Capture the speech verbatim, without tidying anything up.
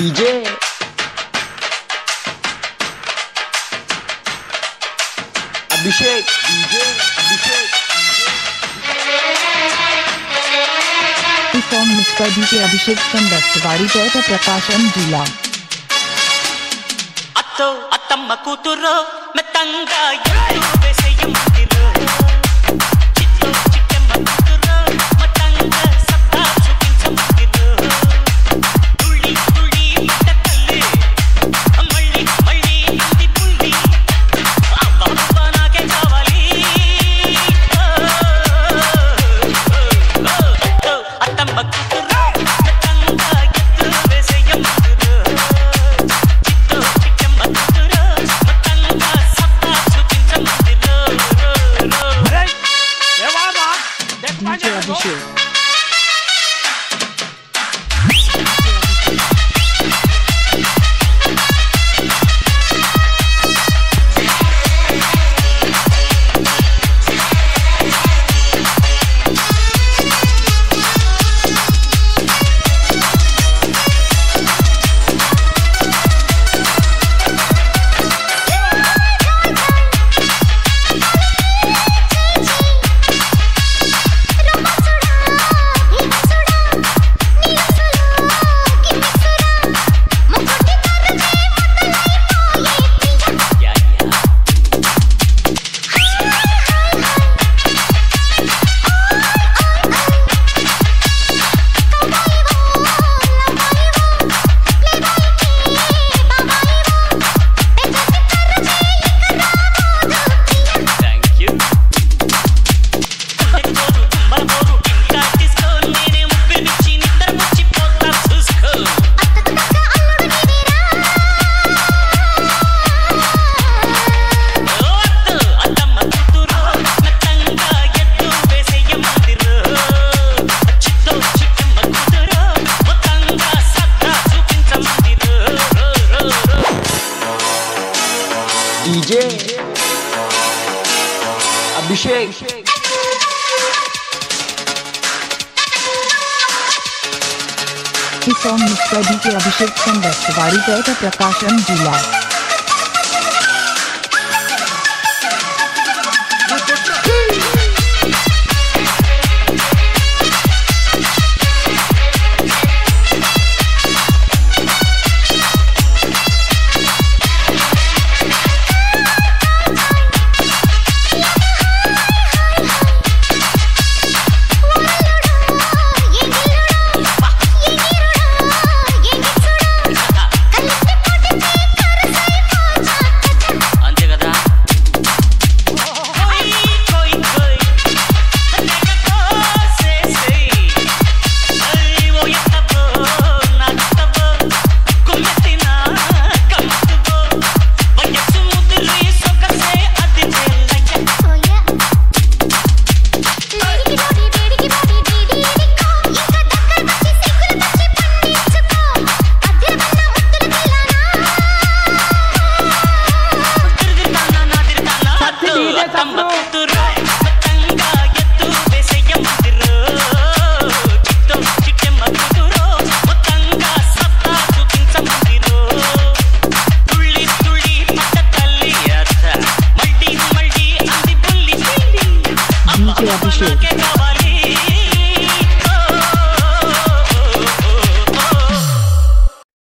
DJ Abhishek DJ Abhishek ఈ song mix by DJ Abhishek from Bestavaripeta Prakasam జిల్లా. అత్తో అత్తమ్మ కూతురో మెత్తంగా ఎత్తు వేసేయమందిరో చిత్తో చిట్టమ్మ కూతురో మతంగా సత్తా చూపించమందిరో తుళ్ళి తుళ్ళి మట్ట తల్లి మళ్ళీ మళ్ళీ అంది పుల్లి అబ్బా అబ్బా నాకే కావాలి అత్తో అత్తమ్మ కూతురో మెత్తంగా ఎత్తు వేసేయమందిరో చిత్తో చిట్టమ్మ కూతురో మతంగా సత్తా చూపించమందిరో డీజే అభిషేక్ డీజే అభిషేక్ ఈ song mix by DJ Abhishek from Bestavaripeta Prakasam జిల్లా. అంతే కదా కోయి కోయి అన్నగా కోసేసే అయ్యో ఎత్తబో నాటబో కుమ్మతినా కమ్మతబో వయసు ముద్రి సొగసే అది చెల్లయ్య లేడికి బాడీ లేడికి బాడీ డీడీ ఎడికో ఇంకా దగ్గర వచ్చి సిక్కులు వచ్చి పన్నించుకో అద్దెవన్న ముద్దులు తిలానా తిరుగుతానా నాదిరుతానా అత్తో అత్తమ్మ కూతురో మతంగా ఎత్తు వేసేయమందిరో చిత్తో చిట్టమ్మ కూతురో మతంగా సత్తా చూపించమందిరో తుళ్ళి తుళ్ళి పట్ట తల్లి అత్త మళ్ళీ మళ్ళీ అంది పుల్లి పిల్లి అబ్బా డీజే అబ్బా అభిషేక్ నాకే కావాలి